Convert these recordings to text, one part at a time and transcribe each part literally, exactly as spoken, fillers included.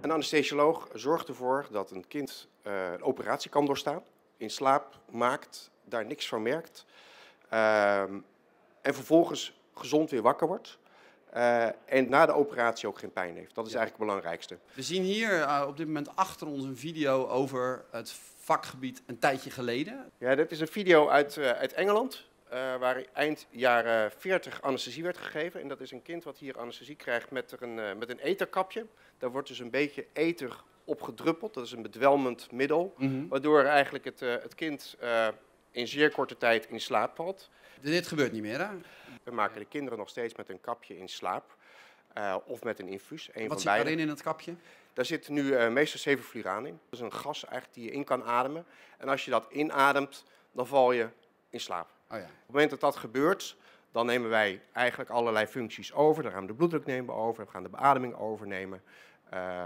Een anesthesioloog zorgt ervoor dat een kind uh, een operatie kan doorstaan, in slaap maakt, daar niks van merkt uh, en vervolgens gezond weer wakker wordt. Uh, en na de operatie ook geen pijn heeft. Dat is eigenlijk het belangrijkste. We zien hier uh, op dit moment achter ons een video over het vakgebied een tijdje geleden. Ja, dit is een video uit, uh, uit Engeland, uh, waar eind jaren veertig anesthesie werd gegeven. En dat is een kind wat hier anesthesie krijgt met, er een, uh, met een etherkapje. Daar wordt dus een beetje ether op gedruppeld. Dat is een bedwelmend middel, mm-hmm. waardoor eigenlijk het, uh, het kind uh, in zeer korte tijd in slaap valt. Dit gebeurt niet meer, hè? We maken de kinderen nog steeds met een kapje in slaap uh, of met een infuus. Een Wat van zit beide. daarin in het kapje? Daar zit nu uh, meestal sevofluraan in. Dat is een gas eigenlijk die je in kan ademen. En als je dat inademt, dan val je in slaap. Oh ja. Op het moment dat dat gebeurt, dan nemen wij eigenlijk allerlei functies over. Dan gaan we de bloeddruk nemen over, we gaan de beademing overnemen. Uh,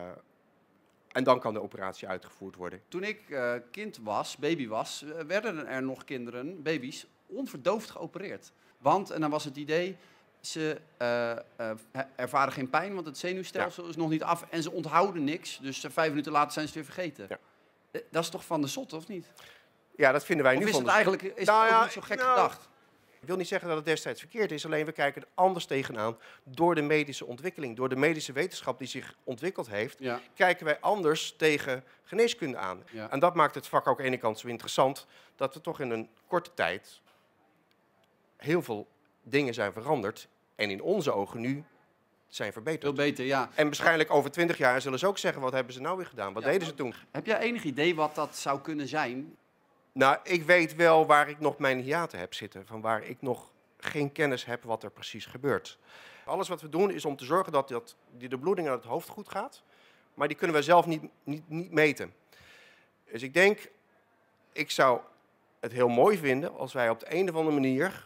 en dan kan de operatie uitgevoerd worden. Toen ik uh, kind was, baby was, werden er nog kinderen, baby's, onverdoofd geopereerd. Want, en dan was het idee, ze uh, uh, ervaren geen pijn, want het zenuwstelsel ja. is nog niet af en ze onthouden niks. Dus uh, vijf minuten later zijn ze het weer vergeten. Ja. Uh, dat is toch van de zot, of niet? Ja, dat vinden wij of nu is van het de eigenlijk is nou, het ook ja, niet zo gek nou, gedacht? Ik wil niet zeggen dat het destijds verkeerd is, alleen we kijken er anders tegenaan door de medische ontwikkeling. Door de medische wetenschap die zich ontwikkeld heeft, ja. kijken wij anders tegen geneeskunde aan. Ja. En dat maakt het vak ook aan de ene kant zo interessant, dat we toch in een korte tijd heel veel dingen zijn veranderd en in onze ogen nu zijn verbeterd. Veel beter, ja. En waarschijnlijk over twintig jaar zullen ze ook zeggen, wat hebben ze nou weer gedaan? Wat ja, deden ze toen? Heb jij enig idee wat dat zou kunnen zijn? Nou, ik weet wel waar ik nog mijn hiaten heb zitten, van waar ik nog geen kennis heb wat er precies gebeurt. Alles wat we doen is om te zorgen dat, dat die de bloeding uit het hoofd goed gaat, maar die kunnen we zelf niet, niet, niet meten. Dus ik denk, ik zou het heel mooi vinden als wij op de een of andere manier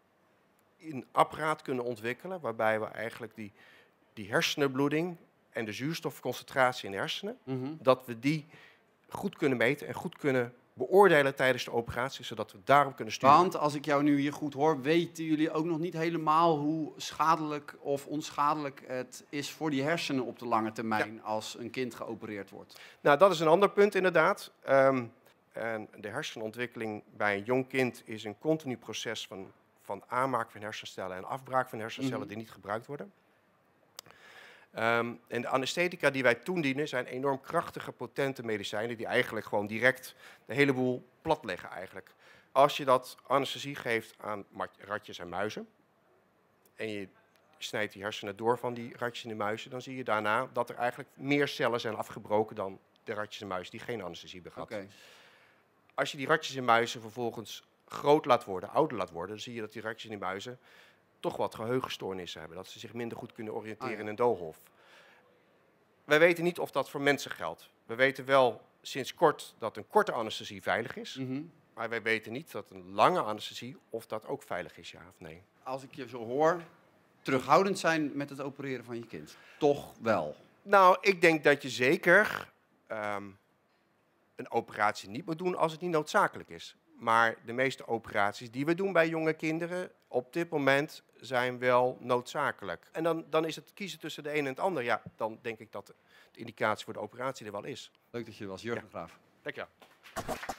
een apparaat kunnen ontwikkelen waarbij we eigenlijk die, die hersenbloeding en de zuurstofconcentratie in de hersenen, mm-hmm. dat we die goed kunnen meten en goed kunnen beoordelen tijdens de operatie, zodat we daarop kunnen sturen. Want als ik jou nu hier goed hoor, weten jullie ook nog niet helemaal hoe schadelijk of onschadelijk het is voor die hersenen op de lange termijn ja. als een kind geopereerd wordt. Nou, dat is een ander punt inderdaad. Um, en de hersenontwikkeling bij een jong kind is een continu proces van, van aanmaak van hersencellen en afbraak van hersencellen mm-hmm. die niet gebruikt worden. Um, en de anesthetica die wij toedienen zijn enorm krachtige, potente medicijnen die eigenlijk gewoon direct de hele boel platleggen eigenlijk. Als je dat anesthesie geeft aan ratjes en muizen en je snijdt die hersenen door van die ratjes en de muizen, dan zie je daarna dat er eigenlijk meer cellen zijn afgebroken dan de ratjes en muizen die geen anesthesie hebben gehad. Okay. Als je die ratjes en muizen vervolgens groot laat worden, ouder laat worden, dan zie je dat die ratjes en die muizen toch wat geheugenstoornissen hebben. Dat ze zich minder goed kunnen oriënteren oh, ja. in een doolhof. Wij weten niet of dat voor mensen geldt. We weten wel sinds kort dat een korte anesthesie veilig is. Mm-hmm. Maar wij weten niet dat een lange anesthesie of dat ook veilig is, ja of nee. Als ik je zo hoor, terughoudend zijn met het opereren van je kind. Toch wel? Nou, ik denk dat je zeker um, een operatie niet moet doen als het niet noodzakelijk is. Maar de meeste operaties die we doen bij jonge kinderen op dit moment zijn wel noodzakelijk. En dan, dan is het kiezen tussen de een en het ander. Ja, dan denk ik dat de indicatie voor de operatie er wel is. Leuk dat je er was, Jurgen ja. Graaf. Dank je wel.